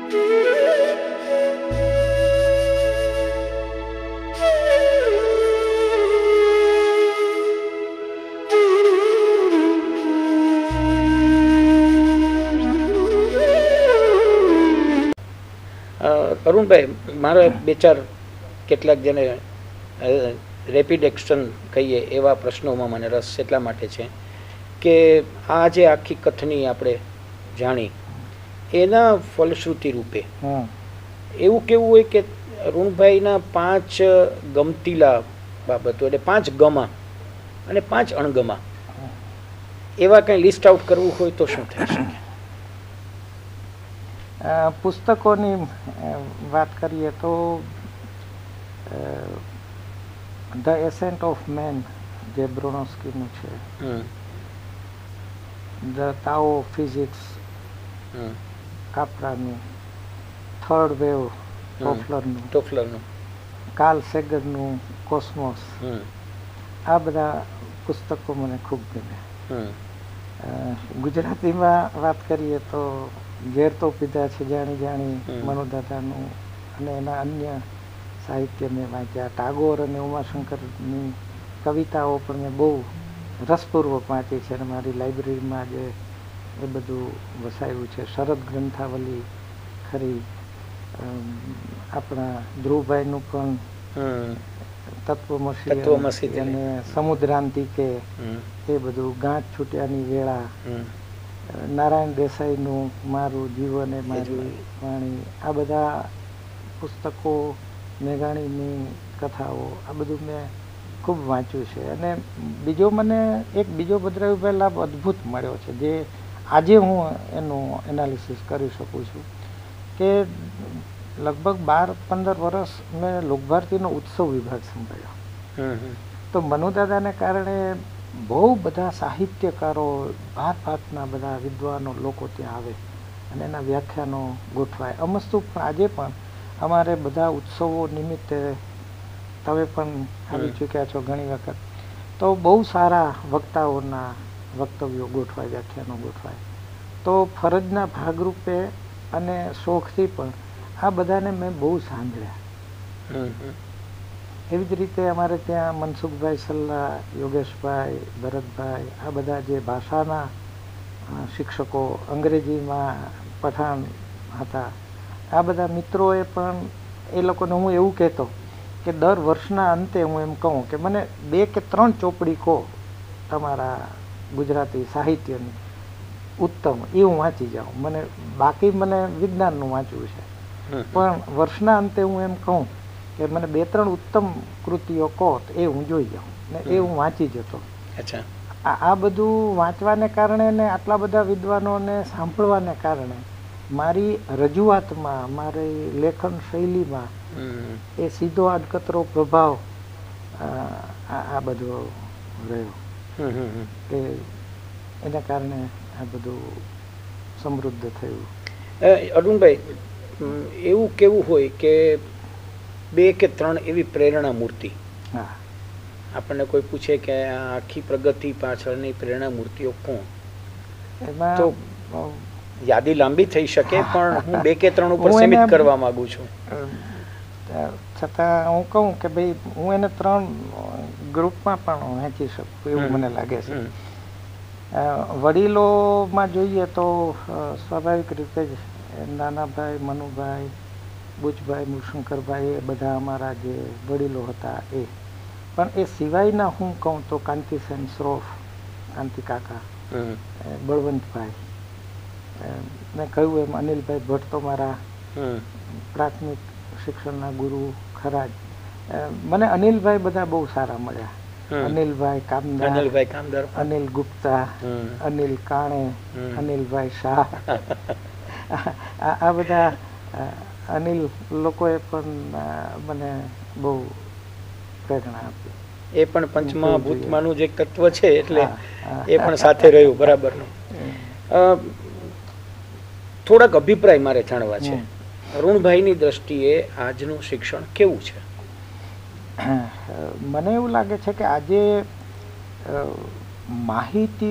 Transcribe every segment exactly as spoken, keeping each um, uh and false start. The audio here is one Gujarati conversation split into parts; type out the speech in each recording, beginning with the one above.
અરુણભાઈ, મારે બે ચાર કેટલાક જેને રેપિડ એક્શન કહીએ એવા પ્રશ્નોમાં મને રસ એટલા માટે છે કે આ જે આખી કથની આપણે જાણી એના ફલશ્રુતિ રૂપે એવું કેવું હોય કે અરુણભાઈના પાંચ ગમતીલા બાબતો એટલે પાંચ ગમા અને પાંચ અણગમા એવા કંઈ લિસ્ટ આઉટ કરવું હોય તો શું થઈ શકે? પુસ્તકોની વાત કરીએ તો ધ એસેન્ટ ઓફ મેન જે બ્રોનોસ્કીનું છે, ધ તાઓ ફિઝિક્સ કાપરાનું, થર્ડ વેવ ટોફલરનું ટોફલરનું કાર્લ સેગનનું કોસ્મોસ, આ બધા પુસ્તકો મને ખૂબ ગમે. ગુજરાતીમાં વાત કરીએ તો ઝેર તો પીધા છે જાણી જાણી મનુદાદાનું અને એના અન્ય સાહિત્ય મેં વાંચ્યા. ટાગોર અને ઉમાશંકરની કવિતાઓ પણ મેં બહુ રસપૂર્વક વાંચી છે અને મારી લાઇબ્રેરીમાં જે એ બધું વસાયું છે. શરદ ગ્રંથાવલી ખરી, આપણા ધ્રુવભાઈનું પણ તત્વમસી અને સમુદ્રાંતિકે એ બધું, ગાંઠ છૂટ્યાની વેળા, નારાયણ દેસાઈનું મારું જીવન એ મારી વાણી, આ બધા પુસ્તકો, મેઘાણીની કથાઓ, આ બધું મેં ખૂબ વાંચ્યું છે. અને બીજો મને એક બીજો ભદ્રાયુભાઈ લાભ અદ્ભુત મળ્યો છે જે આજે હું એનું એનાલિસિસ કરી શકું છું કે લગભગ બાર પંદર વર્ષ મેં લોકભારતીનો ઉત્સવ વિભાગ સંભાળ્યો. તો મનુદાદાને કારણે બહુ બધા સાહિત્યકારો, ભાત ભાતના બધા વિદ્વાનો લોકો ત્યાં આવે અને એના વ્યાખ્યાનો ગોઠવાય. અમસ્તુ પણ આજે પણ અમારે બધા ઉત્સવો નિમિત્તે તમે પણ આવી ચૂક્યા છો ઘણી વખત, તો બહુ સારા વક્તાઓના વક્તવ્યો ગોઠવાય, વ્યાખ્યાનો ગોઠવાય. તો ફરજના ભાગરૂપે અને શોખથી પણ આ બધાને મેં બહુ સાંભળ્યા. એવી જ રીતે અમારે ત્યાં મનસુખભાઈ સલ્લા, યોગેશભાઈ, ભરતભાઈ, આ બધા જે ભાષાના શિક્ષકો, અંગ્રેજીમાં પઠાણ હતા, આ બધા મિત્રોએ પણ એ લોકોને હું એવું કહેતો કે દર વર્ષના અંતે હું એમ કહું કે મને બે કે ત્રણ ચોપડી કહો તમારા ગુજરાતી સાહિત્યની ઉત્તમ, એ હું વાંચી જાઉં. મને બાકી મને વિજ્ઞાનનું વાંચવું છે, પણ વર્ષના અંતે હું એમ કહું કે મને બે ત્રણ ઉત્તમ કૃતિઓ કહો તો એ હું જોઈ જાઉં ને એ હું વાંચી જતો. અચ્છા, આ બધું વાંચવાને કારણે ને આટલા બધા વિદ્વાનોને સાંભળવાને કારણે મારી રજૂઆતમાં, મારી લેખન શૈલીમાં એ સીધો આડકતરો પ્રભાવ આ બધો રહ્યો કે એના કારણે આ બધું સમૃદ્ધ થયું. અરુણભાઈ, એવું કેવું હોય કે બે કે ત્રણ એવી પ્રેરણા મૂર્તિ, હા, આપણને કોઈ પૂછે કે આ આખી પ્રગતિ પાછળની પ્રેરણા મૂર્તિઓ કોણ, એમાં તો યાદી લાંબી થઈ શકે, પણ હું બે કે ત્રણ ઉપર સીમિત કરવા માંગુ છું. છતાં હું કહું કે ભાઈ હું એને ત્રણ ગ્રુપમાં પણ વહેંચી શકું એવું મને લાગે છે. વડીલોમાં જોઈએ તો સ્વાભાવિક રીતે જ નાનાભાઈ, મનુભાઈ, બુચભાઈ, મૂળશંકરભાઈ, એ બધા અમારા જે વડીલો હતા એ. પણ એ સિવાયના હું કહું તો કાંતિસેન શ્રોફ, કાંતિ કાકા, બળવંતભાઈ, મેં કહ્યું એમ અનિલભાઈ ભટ્ટ તો મારા પ્રાથમિક શિક્ષણના ગુરુ ખરા જ. મને અનિલભાઈ બધા બહુ સારા મળ્યા. અનિલભાઈ કામદાર, અનિલભાઈ કામદાર, અનિલ ગુપ્તા, અનિલ કાણે, અનિલભાઈ શાહ, આ બધા અનિલ લોકોએ પણ મને બહુ પ્રેરણા આપી. એ પણ પંચમા ભૂતમાનું જે તત્વ છે એટલે એ પણ સાથે રહ્યું બરાબરનું. થોડાક અભિપ્રાય મારે જાણવા છે. અરુણભાઈની દ્રષ્ટિએ આજનું શિક્ષણ કેવું છે? મને એવું લાગે છે કે આજે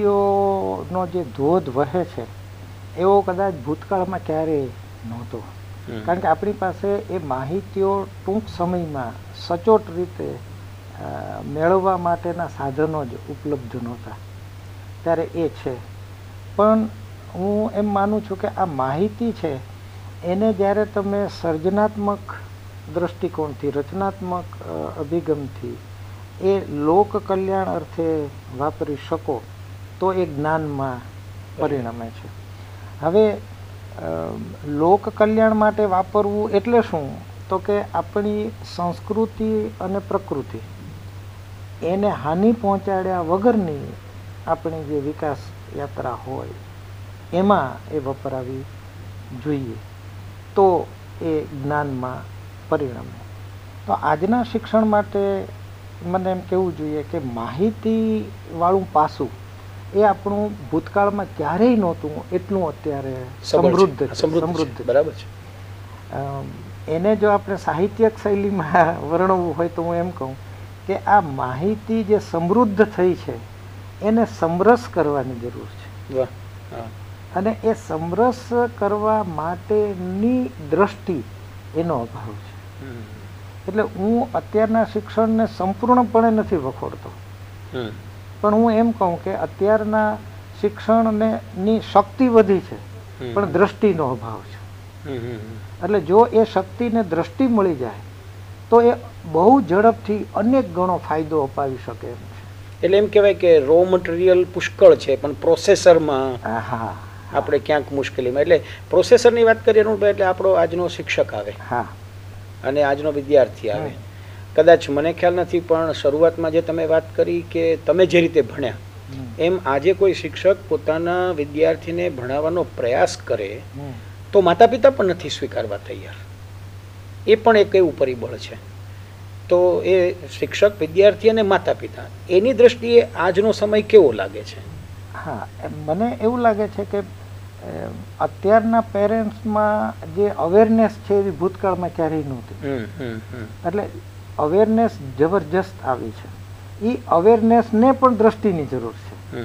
માહિતીઓનો જે ધોધ વહે છે એવો કદાચ ભૂતકાળમાં ક્યારેય નહોતો. કારણ કે આપણી પાસે એ માહિતીઓ ટૂંક સમયમાં સચોટ રીતે મેળવવા માટેના સાધનો જ ઉપલબ્ધ નહોતા, ત્યારે એ છે. પણ હું એમ માનું છું કે આ માહિતી છે એને જ્યારે તમે સર્જનાત્મક દૃષ્ટિકોણથી, રચનાત્મક અભિગમથી એ લોક કલ્યાણ અર્થે વાપરી શકો તો એ જ્ઞાનમાં પરિણમે છે. હવે લોક કલ્યાણ માટે વાપરવું એટલે શું? તો કે આપણી સંસ્કૃતિ અને પ્રકૃતિ એને હાનિ પહોંચાડ્યા વગરની આપણી જે વિકાસ યાત્રા હોય એમાં એ વપરાવી જોઈએ, તો એ જ્ઞાનમાં પરિણમે. તો આજના શિક્ષણ માટે મને એમ કહેવું જોઈએ કે માહિતીવાળું પાસું એ આપણું ભૂતકાળમાં ક્યારેય નહોતું એટલું અત્યારે સમૃદ્ધ સમૃદ્ધ બરાબર છે. એને જો આપણે સાહિત્યક શૈલીમાં વર્ણવવું હોય તો હું એમ કહું કે આ માહિતી જે સમૃદ્ધ થઈ છે એને સમરસ કરવાની જરૂર છે, અને એ સમરસ કરવા માટેની દ્રષ્ટિ એનો અભાવ છે. એટલે હું અત્યારના શિક્ષણને સંપૂર્ણપણે નથી વખોડતો, પણ હું એમ કહું કે અત્યારના શિક્ષણને ની શક્તિ વધી છે પણ દ્રષ્ટિનો અભાવ છે. એટલે જો એ શક્તિને દ્રષ્ટિ મળી જાય તો એ બહુ ઝડપથી અનેક ગણો ફાયદો અપાવી શકે એમ છે. એટલે એમ કહેવાય કે રો મટીરિયલ પુષ્કળ છે પણ પ્રોસેસરમાં હા આપણે ક્યાંક મુશ્કેલીમાં. એટલે પ્રોસેસરની વાત કરીએ અરુણભાઈ એટલે આપણો આજનો શિક્ષક આવે હા અને આજનો વિદ્યાર્થી આવે. કદાચ મને ખ્યાલ નથી પણ શરૂઆતમાં જે તમે વાત કરી કે તમે જે રીતે ભણ્યા એમ આજે કોઈ શિક્ષક પોતાના વિદ્યાર્થીને ભણાવવાનો પ્રયાસ કરે તો માતા પિતા પણ નથી સ્વીકારવા તૈયાર. એ પણ એક એવું પરિબળ છે. તો એ શિક્ષક, વિદ્યાર્થી અને માતા પિતા એની દ્રષ્ટિએ આજનો સમય કેવો લાગે છે? હા, મને એવું લાગે છે કે અત્યારના પેરેન્ટ્સમાં જે અવેરનેસ છે એવી ભૂતકાળમાં ક્યારેય નહોતી. એટલે અવેરનેસ જબરજસ્ત આવી છે. એ અવેરનેસને પણ દ્રષ્ટિની જરૂર છે.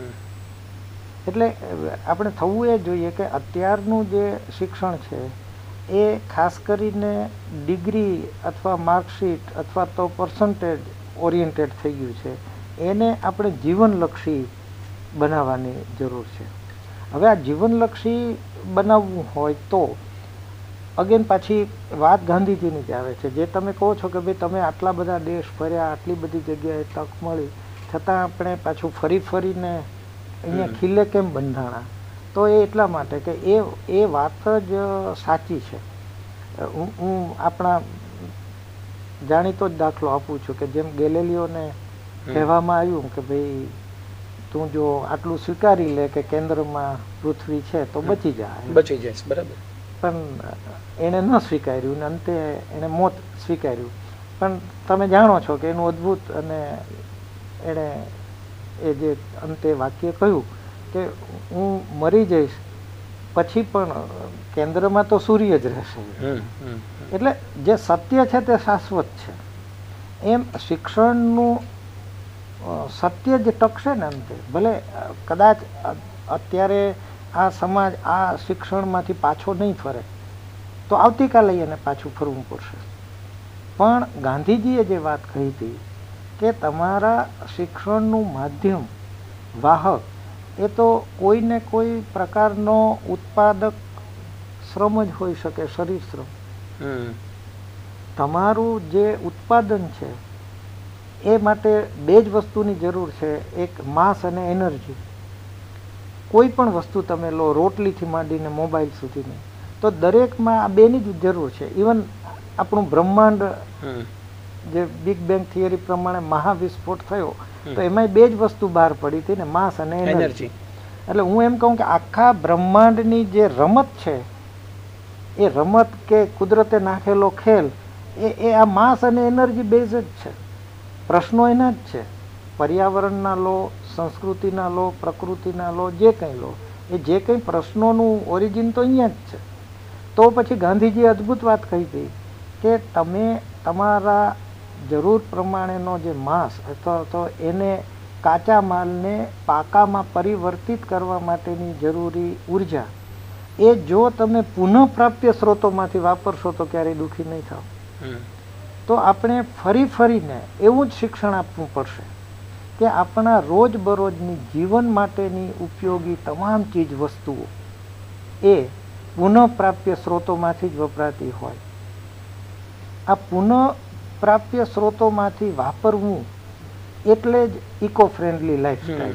એટલે આપણે થવું એ જોઈએ કે અત્યારનું જે શિક્ષણ છે એ ખાસ કરીને ડિગ્રી અથવા માર્કશીટ અથવા તો પર્સન્ટેજ ઓરિએન્ટેડ થઈ ગયું છે. એને આપણે જીવનલક્ષી બનાવવાની જરૂર છે. હવે આ જીવનલક્ષી બનાવવું હોય તો અગેન પાછી વાત ગાંધીજીની જ આવે છે. જે તમે કહો છો કે ભાઈ તમે આટલા બધા દેશ ફર્યા, આટલી બધી જગ્યાએ તક મળી, છતાં આપણે પાછું ફરી ફરીને અહીંયા ખીલે કેમ બંધાણા? તો એ એટલા માટે કે એ એ વાત જ સાચી છે. હું હું આપણા જાણીતો જ દાખલો આપું છું કે જેમ ગેલેલિયોને કહેવામાં આવ્યું કે ભાઈ તું જો આટલું સ્વીકારી લે કે કેન્દ્રમાં પૃથ્વી છે તો બચી જાય બચી જાય બરાબર. પણ એણે ન સ્વીકાર્યું ને અંતે એણે મોત સ્વીકાર્યું. પણ તમે જાણો છો કે એનું અદ્ભુત અને એણે એ જે અંતે વાક્ય કહ્યું કે હું મરી જઈશ પછી પણ કેન્દ્રમાં તો સૂર્ય જ રહેશે. એટલે જે સત્ય છે તે શાશ્વત છે. એમ શિક્ષણનું સત્ય જે ટકશે ને અંતે, ભલે કદાચ અત્યારે આ સમાજ આ શિક્ષણમાંથી પાછો નહીં ફરે તો આવતીકાલે એને પાછું ફરવું પડશે. પણ ગાંધીજીએ જે વાત કહી હતી કે તમારા શિક્ષણનું માધ્યમ, વાહક એ તો કોઈને કોઈ પ્રકારનો ઉત્પાદક શ્રમ જ હોઈ શકે, શરીર શ્રમ. તમારું જે ઉત્પાદન છે એ માટે બે જ વસ્તુની જરૂર છે, એક માસ અને એનર્જી. કોઈ પણ વસ્તુ તમે લો, રોટલીથી માંડીને મોબાઈલ સુધીની, તો દરેકમાં આ બેની જ જરૂર છે. ઇવન આપણું બ્રહ્માંડ જે બિગ બેંગ થિયરી પ્રમાણે મહાવિસ્ફોટ થયો તો એમાં બે જ વસ્તુ બહાર પડી હતી ને, માસ અને એનર્જી. એટલે હું એમ કહું કે આખા બ્રહ્માંડની જે રમત છે એ રમત કે કુદરતે નાખેલો ખેલ એ એ આ માસ અને એનર્જી બેઝ જ છે. પ્રશ્નો એના જ છે. પર્યાવરણના લો, સંસ્કૃતિના લો, પ્રકૃતિના લો, જે કંઈ લો, એ જે કંઈ પ્રશ્નોનું ઓરિજિન તો અહીંયા જ છે. તો પછી ગાંધીજીએ અદ્ભુત વાત કહી હતી કે તમે તમારા જરૂર પ્રમાણેનો જે માસ અથવા તો એને કાચા માલને પાકામાં પરિવર્તિત કરવા માટેની જરૂરી ઉર્જા એ જો તમે પુનઃપ્રાપ્ય સ્ત્રોતોમાંથી વાપરશો તો ક્યારેય દુઃખી નહીં થાવ. તો આપણે ફરી ફરીને એવું જ શિક્ષણ આપવું પડશે કે આપણા રોજબરોજની જીવન માટેની ઉપયોગી તમામ ચીજ વસ્તુઓ એ પુનઃપ્રાપ્ય સ્ત્રોતોમાંથી જ વપરાતી હોય. આ પુનઃપ્રાપ્ય સ્ત્રોતોમાંથી વાપરવું એટલે જ ઇકો ફ્રેન્ડલી લાઈફસ્ટાઈલ.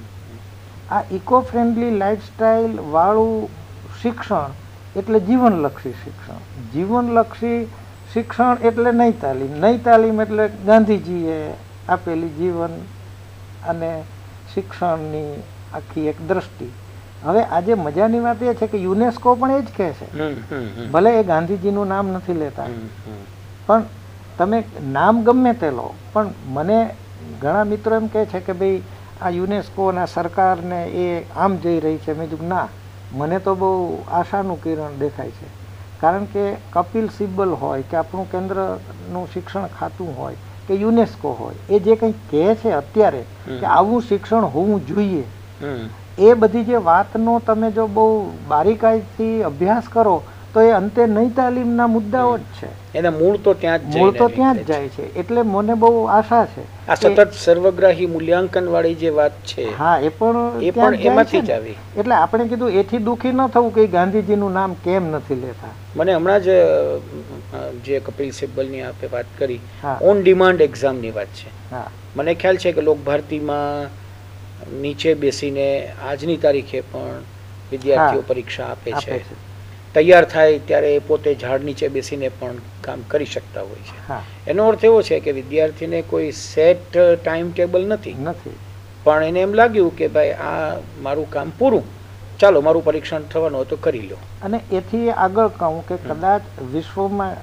આ ઇકો ફ્રેન્ડલી લાઈફસ્ટાઈલ વાળું શિક્ષણ એટલે જીવનલક્ષી શિક્ષણ. જીવનલક્ષી શિક્ષણ એટલે નહીં તાલીમ. નહીં તાલીમ એટલે ગાંધીજીએ આપેલી જીવન અને શિક્ષણની આખી એક દ્રષ્ટિ. હવે આજે મજાની વાત એ છે કે યુનેસ્કો પણ એ જ કહે છે, ભલે એ ગાંધીજીનું નામ નથી લેતા, પણ તમે નામ ગમે તે લો, પણ મને ઘણા મિત્રો એમ કહે છે કે ભાઈ આ યુનેસ્કોના સરકારને એ આમ જઈ રહી છે. મેં કીધું ના, મને તો બહુ આશાનું કિરણ દેખાય છે. કારણ કે કપિલ સિબ્બલ હોય કે આપણું કેન્દ્રનું શિક્ષણ ખાતું હોય કે યુનેસ્કો હોય, એ જે કંઈ કહે છે અત્યારે કે આવું શિક્ષણ હોવું જોઈએ, એ બધી જે વાતનો તમે જો બહુ બારીકાઈથી અભ્યાસ કરો તો એ અંતે નહીં તાલીમના મુદ્દાઓ જ છે. એના મૂળ તો ત્યાં જ મૂળ તો ત્યાં જ જાય છે. એટલે મને બહુ આશા છે આ સતત સર્વગ્રાહી મૂલ્યાંકન વાળી જે વાત છે, હા, એ પણ એ પણ એમાંથી જ આવી. એટલે આપણે કીધું એથી દુઃખી ન થવું કે ગાંધીજીનું નામ કેમ નથી લેતા. મને હમણાં જ જે કપિલ સિબ્બલની આપે વાત કરી, ઓન ડિમાન્ડ એક્ઝામની વાત છે. મને ખ્યાલ છે કે લોકભારતીમાં નીચે બેસીને આજની તારીખે પણ વિદ્યાર્થીઓ પરીક્ષા આપે છે. તૈયાર થાય ત્યારે એ પોતે ઝાડ નીચે બેસીને પણ કામ કરી શકતા હોય છે. એનો અર્થ એવો છે કે વિદ્યાર્થીને કોઈ સેટ ટાઈમ ટેબલ નથી નથી પણ એને એમ લાગ્યું કે ભાઈ આ મારું કામ પૂરું, ચાલો મારું પરીક્ષણ થવાનું હોય તો કરી લો. અને એથી આગળ કહું કે કદાચ વિશ્વમાં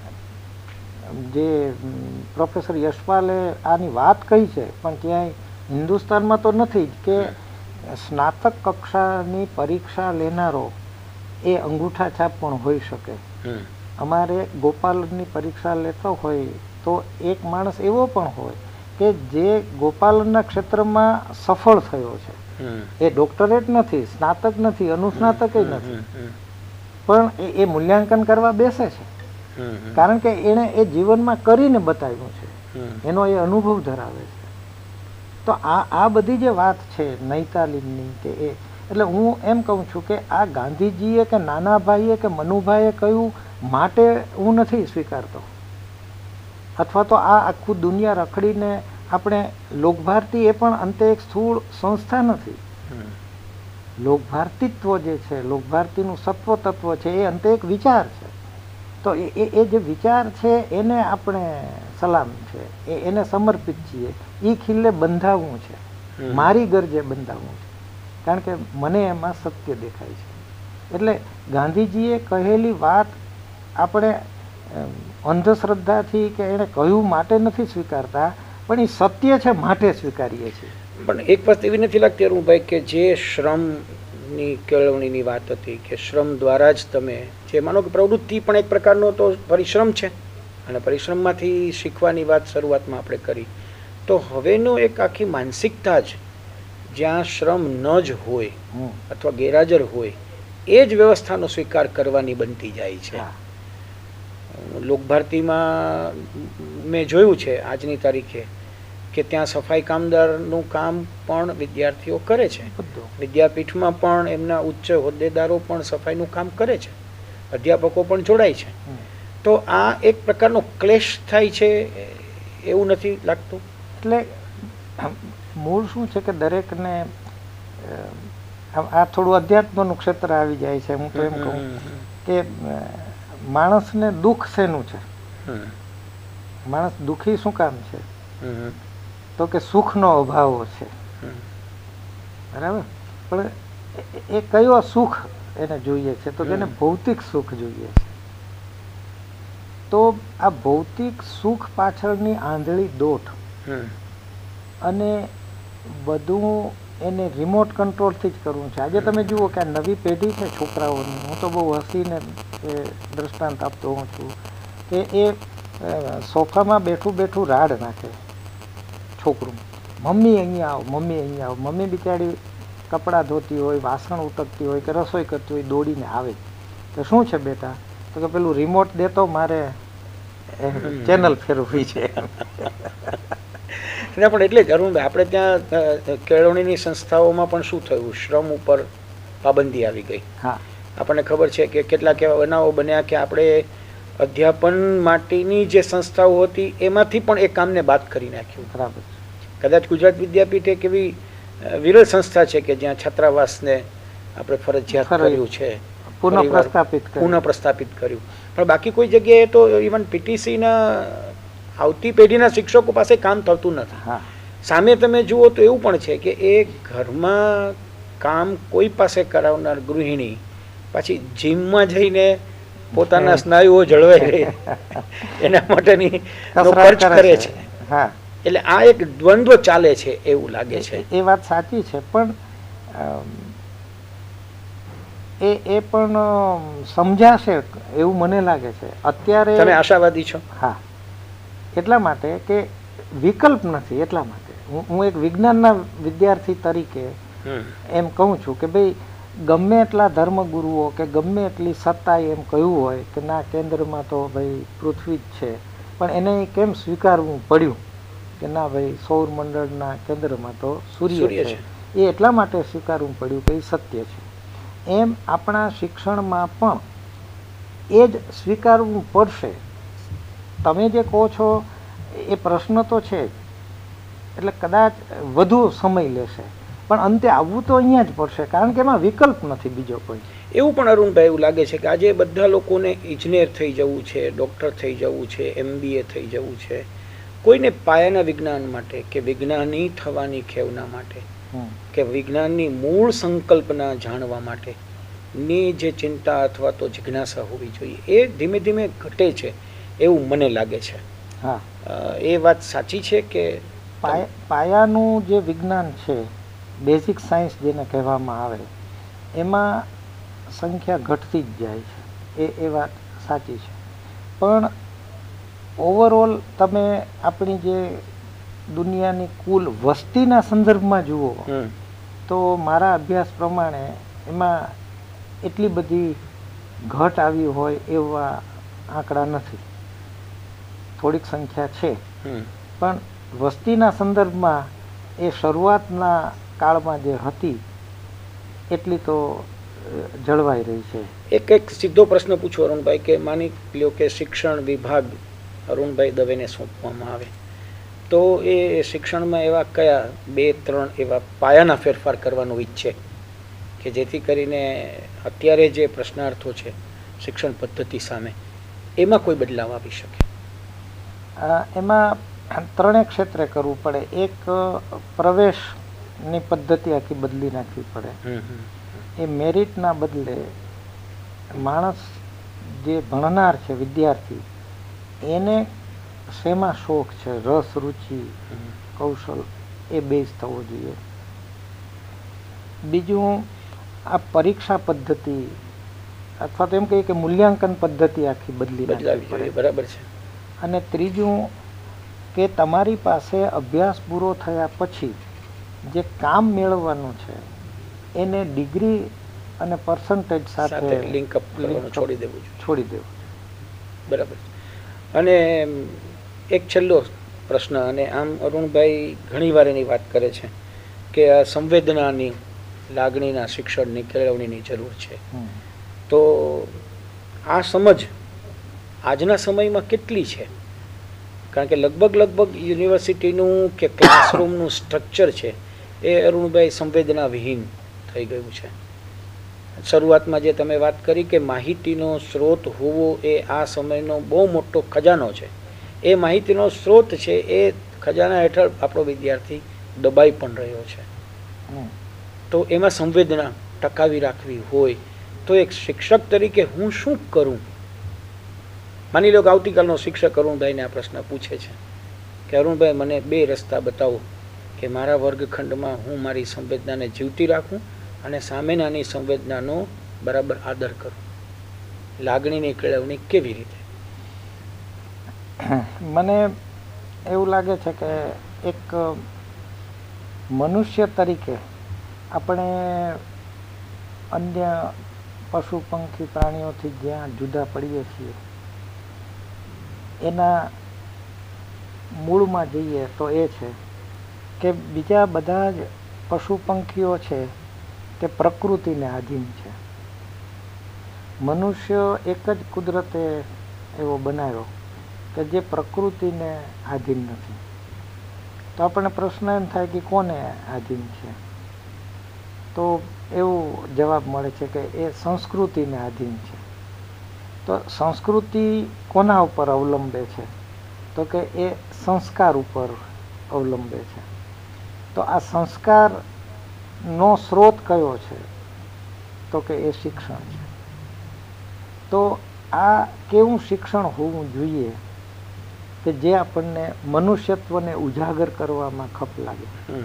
જે પ્રોફેસર યશપાલે આની વાત કહી છે પણ ક્યાંય હિન્દુસ્તાનમાં તો નથી જ કે સ્નાતક કક્ષાની પરીક્ષા લેનારો એ અંગૂઠા છાપ પણ હોઈ શકે. અમારે ગોપાલનની પરીક્ષા લેતો હોય તો એક માણસ એવો પણ હોય કે જે ગોપાલનના ક્ષેત્રમાં સફળ થયો છે. એ ડોક્ટરેટ નથી, સ્નાતક નથી, અનુસ્નાતક નથી, પણ એ મૂલ્યાંકન કરવા બેસે છે કારણ કે એણે એ જીવનમાં કરીને બતાવ્યું છે, એનો એ અનુભવ ધરાવે છે. તો આ આ બધી જે વાત છે નહીં તાલીમની કે એ, એટલે હું એમ કહું છું કે આ ગાંધીજીએ કે નાના ભાઈએ કે મનુભાઈએ કહ્યું માટે હું નથી સ્વીકારતો, અથવા તો આ આખું દુનિયા રખડીને આપણે લોકભારતી એ પણ અંતે એક સ્થૂળ સંસ્થા નથી. લોકભારતીત્વ જે છે, લોકભારતીનું સત્વ તત્વ છે, એ અંતે એક વિચાર છે. તો એ એ જે વિચાર છે એને આપણે સલામ છે, એ એને સમર્પિત છીએ. એ ખીલ્લે બંધાવવું છે, મારી ગરજે બંધાવવું છે, કારણ કે મને એમાં સત્ય દેખાય છે. એટલે ગાંધીજીએ કહેલી વાત આપણે અંધશ્રદ્ધાથી કે એણે કહ્યું માટે નથી સ્વીકારતા, પણ એ સત્ય છે માટે સ્વીકારીએ છીએ. પણ એક વાત એવી નથી લાગતી અરુણભાઈ કે જે શ્રમની કેળવણીની વાત હતી કે શ્રમ દ્વારા જ તમે જે માનો કે પ્રવૃત્તિ પણ એક પ્રકારનો તો પરિશ્રમ છે અને પરિશ્રમમાંથી શીખવાની વાત શરૂઆતમાં આપણે કરી, તો હવેનો એક આખી માનસિકતા જ જ્યાં શ્રમ ન જ હોય અથવા ગેરહાજર હોય એ જ વ્યવસ્થાનો સ્વીકાર કરવાની બનતી જાય છે. લોકભારતીમાં મેં જોયું છે આજની તારીખે કે ત્યાં સફાઈ કામદારનું કામ પણ વિદ્યાર્થીઓ કરે છે. વિદ્યાપીઠમાં પણ એમના ઉચ્ચ હોદ્દેદારો પણ સફાઈનું કામ કરે છે, અધ્યાપકો પણ જોડાય છે. તો આ એક પ્રકારનો ક્લેશ થાય છે એવું નથી લાગતું? એટલે મૂળ શું છે કે દરેકને આ થોડું અધ્યાત્મનું ક્ષેત્ર આવી જાય છે. હું તો એમ કહું કે માણસને દુઃખ શેનું છે, માણસ દુઃખી શું કામ છે, તો કે સુખનો અભાવ છે, બરાબર. પણ એ કયો સુખ એને જોઈએ છે, તો કે એને ભૌતિક સુખ જોઈએ છે. તો આ ભૌતિક સુખ પાછળની આંધળી દોટ અને બધું એને રિમોટ કંટ્રોલથી જ કરવું છે. આજે તમે જુઓ કે આ નવી પેઢી છે છોકરાઓની, હું તો બહુ હસીને એ દ્રષ્ટાંત આપતો હોઉં છું કે એ સોફામાં બેઠું બેઠું રાડ નાખે છોકરું, મમ્મી અહીંયા આવો, મમ્મી અહીંયા આવો. મમ્મી બિચારી કપડાં ધોતી હોય, વાસણ ઉટકતી હોય કે રસોઈ કરતી હોય દોડીને આવે તો શું છે બેટા, તો કે પેલું રિમોટ દેતો મારે ચેનલ ફેરવવી છે. પણ એટલે જ અરુણભાઈ આપણે ત્યાં કેળવણીની સંસ્થાઓમાં પણ શું થયું, શ્રમ ઉપર પાબંદી આવી ગઈ. હા, આપણને ખબર છે કે કેટલાક એવા બનાવો બન્યા કે આપણે અધ્યાપન માટેની જે સંસ્થાઓ હતી એમાંથી પણ એ કામને બાદ કરી નાખ્યું. બરાબર. કદાચ ગુજરાત વિદ્યાપીઠ એક એવી વિરલ સંસ્થા છે કે જ્યાં છાત્રાવાસને આપણે ફરજિયાત કર્યું છે, પુનઃ પ્રસ્થાપિત પુનઃ પ્રસ્થાપિત કર્યું. પણ બાકી કોઈ જગ્યાએ તો ઇવન પીટીસીના આવતી પેઢીના શિક્ષકો પાસે કામ થતું નથી. સામે તમે જુઓ તો એવું પણ છે કે એ ઘરમાં કામ કોઈ પાસે કરાવનાર ગૃહિણી પાછી જીમમાં જઈને પોતાના સ્નાયુઓ જળવાઈ રહે એના માટેની ખર્ચ કરે છે. એટલે આ એક દ્વંદ્વ ચાલે છે એવું લાગે છે. એ વાત સાચી છે, પણ એ એ પણ સમજાશે એવું મને લાગે છે અત્યારે. તમે આશાવાદી છો? હા, એટલા માટે કે વિકલ્પ નથી. એટલા માટે હું એક વિજ્ઞાનના વિદ્યાર્થી તરીકે એમ કહું છું કે ભાઈ ગમે એટલા ધર્મગુરુઓ કે ગમે એટલી સત્તાએ એમ કહ્યું હોય કે ના કેન્દ્રમાં તો ભાઈ પૃથ્વી જ છે, પણ એને કેમ સ્વીકારવું પડ્યું કે ના ભાઈ સૌર મંડળના કેન્દ્રમાં તો સૂર્ય છે. એ એટલા માટે સ્વીકારવું પડ્યું કે એ સત્ય છે. એમ આપણા શિક્ષણમાં પણ એ જ સ્વીકારવું પડશે. તમે જે કહો છો એ પ્રશ્ન તો છે જ, એટલે કદાચ વધુ સમય લેશે, પણ અંતે આવવું તો અહીંયા જ પડશે, કારણ કે એમાં વિકલ્પ નથી બીજો કોઈ. એવું પણ અરુણભાઈ એવું લાગે છે કે આજે બધા લોકોને ઇજનેર થઈ જવું છે, ડૉક્ટર થઈ જવું છે, એમબીએ થઈ જવું છે, કોઈને પાયાના વિજ્ઞાન માટે કે વિજ્ઞાની થવાની ખેવના માટે કે વિજ્ઞાનની મૂળ સંકલ્પના જાણવા માટે ની જે ચિંતા અથવા તો જિજ્ઞાસા હોવી જોઈએ એ ધીમે ધીમે ઘટે છે એવું મને લાગે છે. હા, એ વાત સાચી છે કે પાયાનું જે વિજ્ઞાન છે, બેઝિક સાયન્સ જેને કહેવામાં આવે, એમાં સંખ્યા ઘટતી જ જાય છે. એ એ વાત સાચી છે, પણ ઓવરઓલ તમે આપણી જે દુનિયાની કુલ વસ્તીના સંદર્ભમાં જુઓ તો મારા અભ્યાસ પ્રમાણે એમાં એટલી બધી ઘટ આવી હોય એવા આંકડા નથી. થોડીક સંખ્યા છે, પણ વસ્તીના સંદર્ભમાં એ શરૂઆતના કાળમાં જે હતી એટલી તો જળવાઈ રહી છે. એક એક સીધો પ્રશ્ન પૂછો અરુણભાઈ કે માની લ્યો કે શિક્ષણ વિભાગ અરુણભાઈ દવેને સોંપવામાં આવે તો એ શિક્ષણમાં એવા કયા બે ત્રણ એવા પાયાના ફેરફાર કરવાનું ઈચ્છે કે જેથી કરીને અત્યારે જે પ્રશ્નાર્થો છે શિક્ષણ પદ્ધતિ સામે એમાં કોઈ બદલાવ આવી શકે? એમાં ત્રણેય ક્ષેત્રે કરવું પડે. એક પ્રવેશની પદ્ધતિ આખી બદલી નાખવી પડે. એ મેરિટના બદલે માણસ જે ભણનાર છે વિદ્યાર્થી એને શેમાં શોખ છે, રસ, રુચિ, કૌશલ, એ બેઝ થવો જોઈએ. બીજું આ પરીક્ષા પદ્ધતિ અથવા તો એમ કહીએ કે મૂલ્યાંકન પદ્ધતિ આખી બદલી નાખવી પડે. બરાબર છે. અને ત્રીજું કે તમારી પાસે અભ્યાસ પૂરો થયા પછી જે કામ મેળવવાનું છે એને ડિગ્રી અને પર્સન્ટેજ સાથે લિંક અપ કરવાનું છોડી દેવું છોડી દેવું બરાબર. અને એક છેલ્લો પ્રશ્ન, અને આમ અરુણભાઈ ઘણી વાર એની વાત કરે છે કે આ સંવેદનાની લાગણીના શિક્ષણની કેળવણીની જરૂર છે, તો આ સમજ આજના સમયમાં કેટલી છે? કારણ કે લગભગ લગભગ યુનિવર્સિટીનું કે ક્લાસરૂમનું સ્ટ્રક્ચર છે એ અરુણભાઈ સંવેદના વિહીન થઈ ગયું છે. શરૂઆતમાં જે તમે વાત કરી કે માહિતીનો સ્ત્રોત હોવો એ આ સમયનો બહુ મોટો ખજાનો છે, એ માહિતીનો સ્ત્રોત છે એ ખજાના હેઠળ આપણો વિદ્યાર્થી દબાઈ પણ રહ્યો છે. તો એમાં સંવેદના ટકાવી રાખવી હોય તો એક શિક્ષક તરીકે હું શું કરું? માની લો કે આવતીકાલનો શિક્ષક અરુણભાઈને આ પ્રશ્ન પૂછે છે કે અરુણભાઈ મને બે રસ્તા બતાવો કે મારા વર્ગખંડમાં હું મારી સંવેદનાને જીવતી રાખું અને સામેનાની સંવેદનાનો બરાબર આદર કરું. લાગણીની કેળવણી કેવી રીતે? મને એવું લાગે છે કે એક મનુષ્ય તરીકે આપણે અન્ય પશુ પંખી પ્રાણીઓથી જ્યાં જુદા પડીએ છીએ એના મૂળમાં જઈએ તો એ છે કે બીજા બધા જ પશુ પંખીઓ છે તે પ્રકૃતિને આધીન છે. મનુષ્ય એક જ કુદરતે એવો બનાવ્યો કે જે પ્રકૃતિને આધીન નથી. તો આપણને પ્રશ્ન એમ થાય કે કોને આધીન છે? તો એવું જવાબ મળે છે કે એ સંસ્કૃતિને આધીન છે. તો સંસ્કૃતિ કોના ઉપર અવલંબે છે? તો કે એ સંસ્કાર ઉપર અવલંબે છે. તો આ સંસ્કારનો સ્ત્રોત કયો છે? તો કે એ શિક્ષણ છે. તો આ કેવું શિક્ષણ હોવું જોઈએ કે જે આપણને મનુષ્યત્વને ઉજાગર કરવામાં ખપ લાગે?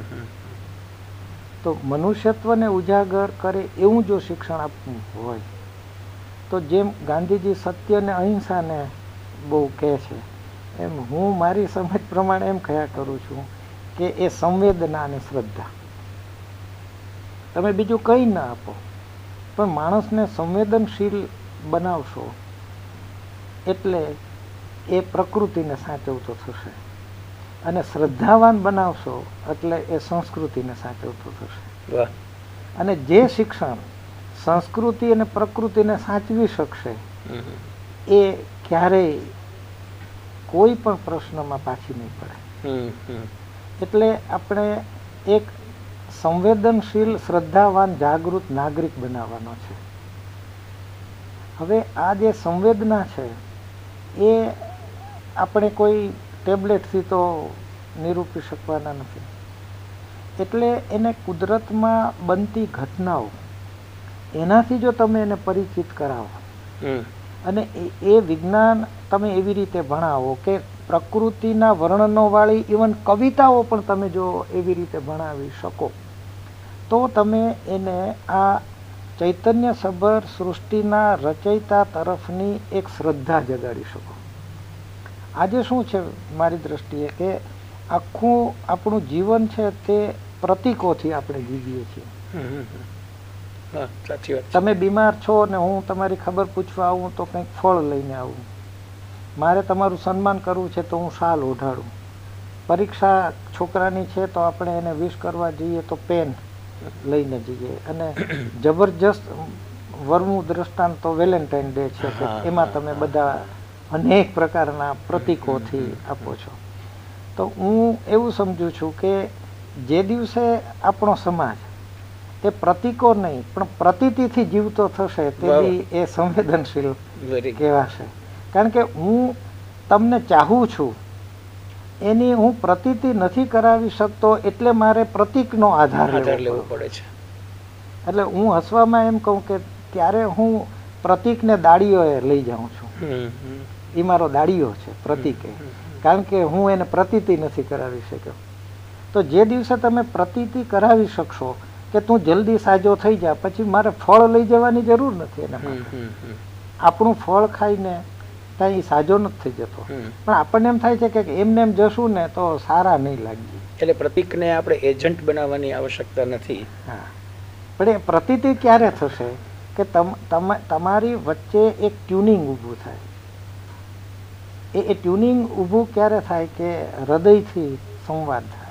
તો મનુષ્યત્વને ઉજાગર કરે એવું જો શિક્ષણ આપવું હોય તો જેમ ગાંધીજી સત્ય અને અહિંસાને બહુ કહે છે એમ હું મારી સમજ પ્રમાણે એમ કહ્યા કરું છું કે એ સંવેદના અને શ્રદ્ધા. તમે બીજું કંઈ ના આપો પણ માણસને સંવેદનશીલ બનાવશો એટલે એ પ્રકૃતિને સાચવતો થશે, અને શ્રદ્ધાવાન બનાવશો એટલે એ સંસ્કૃતિને સાચવતો થશે. અને જે શિક્ષણ સંસ્કૃતિ અને પ્રકૃતિને સાચવી શકશે એ ક્યારેય કોઈ પણ પ્રશ્નમાં પાછી નહીં પડે. એટલે આપણે એક સંવેદનશીલ, શ્રદ્ધાવાન, જાગૃત નાગરિક બનાવવાનો છે. હવે આ જે સંવેદના છે એ આપણે કોઈ ટેબ્લેટથી તો નિરૂપી શકવાના નથી. એટલે એને કુદરતમાં બનતી ઘટનાઓ એનાથી જો તમે એને પરિચિત કરાવો અને એ વિજ્ઞાન તમે એવી રીતે ભણાવો કે પ્રકૃતિના વર્ણનો વાળી ઇવન કવિતાઓ પણ તમે જો એવી રીતે ભણાવી શકો તો તમે એને આ ચૈતન્ય સભર સૃષ્ટિના રચયિતા તરફની એક શ્રદ્ધા જગાડી શકો. આજે શું છે મારી દ્રષ્ટિએ કે આખું આપણું જીવન છે તે પ્રતીકોથી આપણે જીવીએ છીએ. તમે બીમાર છો ને હું તમારી ખબર પૂછવા આવું તો કંઈક ફળ લઈને આવું. મારે તમારું સન્માન કરવું છે તો હું શાલ ઓઢાડું. પરીક્ષા છોકરાની છે તો આપણે એને વિશ કરવા જઈએ તો પેન લઈને જઈએ. અને જબરજસ્ત વરનું દ્રષ્ટાંત તો વેલેન્ટાઇન ડે છે કે એમાં તમે બધા અનેક પ્રકારના પ્રતીકોથી આપો છો. તો હું એવું સમજુ છું કે જે દિવસે આપણો સમાજ એ પ્રતીકો નહીં પણ પ્રતીતિથી જીવતો થશે તેથી એ સંવેદનશીલ કહેવાશે. કારણ કે હું તમને ચાહું છું એની હું પ્રતીતિ નથી કરાવી શકતો એટલે મારે પ્રતીકનો આધાર લેવો પડે છે. એટલે હું હસવામાં એમ કહું કે ત્યારે હું પ્રતીકને દાડીઓએ લઈ જાઉં છું. એ મારો દાડીઓ છે પ્રતીક, કારણ કે હું એને પ્રતીતિ નથી કરાવી શક્યો. તો જે દિવસે તમે પ્રતીતિ કરાવી શકશો કે તું જલ્દી સાજો થઈ જા, પછી મારે ફળ લઈ જવાની જરૂર નથી. એના માટે આપણું ફળ ખાઈને કાંઈ સાજો નથી થઈ જતો, પણ આપણને એમ થાય છે કે એમને એમ જશું ને તો સારા નહીં લાગીએ. એટલે પ્રતીકને આપણે એજન્ટ બનાવવાની આવશ્યકતા નથી. હા, પણ એ પ્રતીતિ ક્યારે થશે કે તમારી વચ્ચે એક ટ્યુનિંગ ઊભું થાય. એ એ ટ્યુનિંગ ઊભું ક્યારે થાય કે હૃદયથી સંવાદ થાય.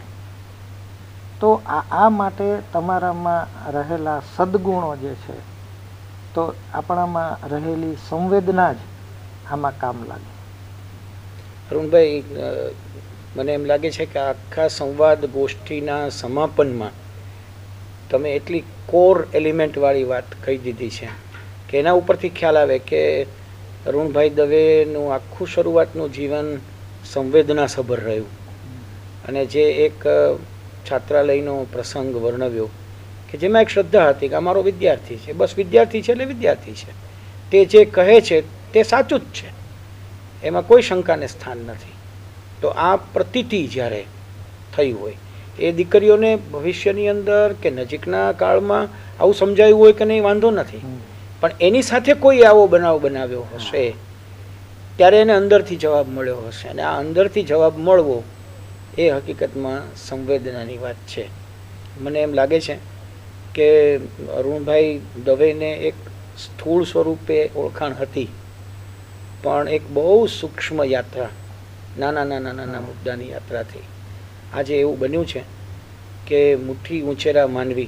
તો આ આ માટે તમારામાં રહેલા સદગુણો જે છે તો આપણામાં રહેલી સંવેદના જ આમાં કામ લાગે. અરુણભાઈ, મને એમ લાગે છે કે આખા સંવાદ ગોષ્ઠીના સમાપનમાં તમે એટલી કોર એલિમેન્ટવાળી વાત કહી દીધી છે કે એના ઉપરથી ખ્યાલ આવે કે અરુણભાઈ દવેનું આખું શરૂઆતનું જીવન સંવેદનાસભર રહ્યું. અને જે એક છાત્રાલયનો પ્રસંગ વર્ણવ્યો કે જેમાં એક શ્રદ્ધા હતી કે અમારો વિદ્યાર્થી છે, બસ વિદ્યાર્થી છે એટલે વિદ્યાર્થી છે, તે જે કહે છે તે સાચું જ છે, એમાં કોઈ શંકાને સ્થાન નથી. તો આ પ્રતીતિ જ્યારે થઈ હોય એ દીકરીઓને ભવિષ્યની અંદર કે નજીકના કાળમાં આવું સમજાયું હોય કે નહીં વાંધો નથી, પણ એની સાથે કોઈ આવો બનાવ બનાવ્યો હશે ત્યારે એને અંદરથી જવાબ મળ્યો હશે. અને આ અંદરથી જવાબ મળવો એ હકીકતમાં સંવેદનાની વાત છે. મને એમ લાગે છે કે અરુણભાઈ દવેને એક સ્થૂળ સ્વરૂપે ઓળખાણ હતી, પણ એક બહુ સૂક્ષ્મ યાત્રા, નાના નાના નાના મુદ્દાની યાત્રાથી આજે એવું બન્યું છે કે મુઠ્ઠી ઉંચેરા માનવી.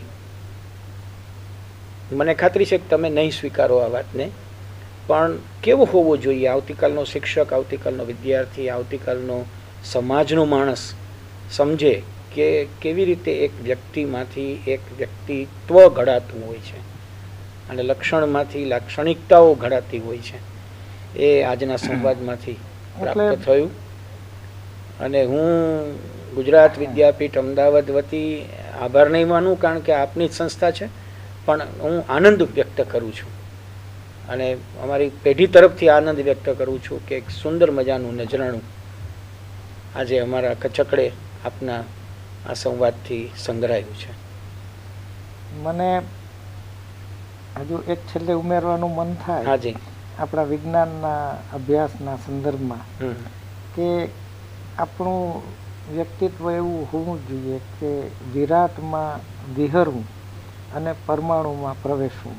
મને ખાતરી છે કે તમે નહીં સ્વીકારો આ વાતને, પણ કેવો હોવો જોઈએ આવતીકાલનો શિક્ષક, આવતીકાલનો વિદ્યાર્થી, આવતીકાલનો સમાજનો માણસ સમજે કે કેવી રીતે એક વ્યક્તિમાંથી એક વ્યક્તિત્વ ઘડાતું હોય છે અને લક્ષણમાંથી લાક્ષણિકતાઓ ઘડાતી હોય છે. એ આજના સંવાદમાંથી પ્રાપ્ત થયું. અને હું ગુજરાત વિદ્યાપીઠ અમદાવાદ વતી આભાર નહીં માનું, કારણ કે આપની જ સંસ્થા છે, પણ હું આનંદ વ્યક્ત કરું છું અને અમારી પેઢી તરફથી આનંદ વ્યક્ત કરું છું કે એક સુંદર મજાનું નજરાણું આજે અમારા કચકડે આપના આ સંવાદથી સંગ્રહાયું છે. મને હજુ એક છેલ્લે ઉમેરવાનું મન થાય હાજી આપણા વિજ્ઞાનના અભ્યાસના સંદર્ભમાં કે આપણું વ્યક્તિત્વ એવું હોવું જોઈએ કે વિરાટમાં વિહરવું અને પરમાણુમાં પ્રવેશવું.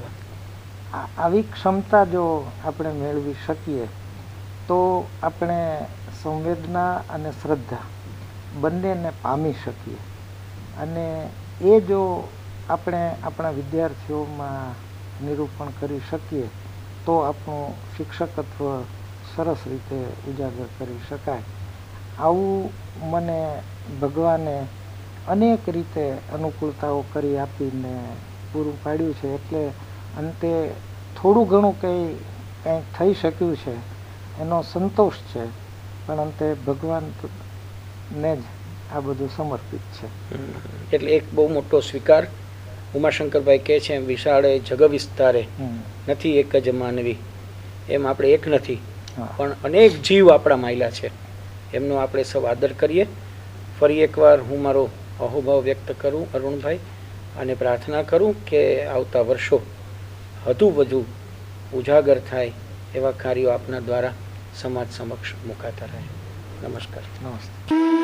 આવી ક્ષમતા જો આપણે મેળવી શકીએ તો આપણે સંવેદના અને શ્રદ્ધા બંનેને પામી શકીએ. અને એ જો આપણે આપણા વિદ્યાર્થીઓમાં નિરૂપણ કરી શકીએ તો આપણું શિક્ષકત્વ સરસ રીતે ઉજાગર કરી શકાય. આવું મને ભગવાને અનેક રીતે અનુકૂળતાઓ કરી આપીને પૂરું પાડ્યું છે. એટલે અંતે થોડું ઘણું કંઈ કંઈક થઈ શક્યું છે એનો સંતોષ છે, પણ અંતે ભગવાનને જ આ બધું સમર્પિત છે. એટલે એક બહુ મોટો સ્વીકાર. ઉમાશંકરભાઈ કહે છે એમ વિશાળે જગ વિસ્તારે નથી એક જ માનવી. એમ આપણે એક નથી, પણ અનેક જીવ આપણા માયલા છે, એમનો આપણે સૌ આદર કરીએ. ફરી એકવાર હું મારો અહોભાવ વ્યક્ત કરું અરુણભાઈ, અને પ્રાર્થના કરું કે આવતા વર્ષો વધુ વધુ ઉજાગર થાય એવા કાર્યો આપના દ્વારા સમાજ સમક્ષ મુકાતા રહે. નમસ્કાર. નમસ્તે.